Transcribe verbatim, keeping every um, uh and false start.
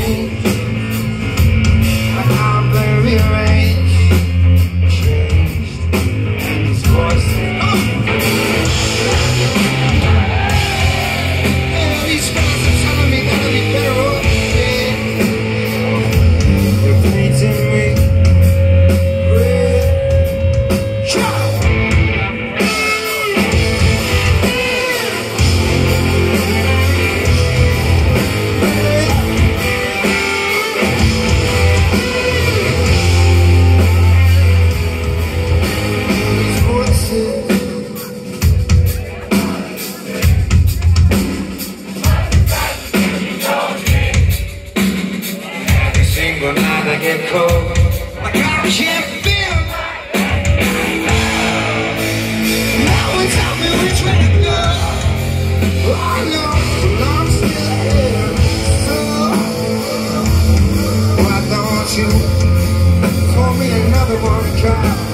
change, but I'm gonna rearrange, change, and these voices. And these fellas are telling me that I'll be better off dead. They're painting me red. Shout! But now I get cold, like I can't feel. Now it's tell me which way to go. I know I'm still here. So why don't you pour me another one, God?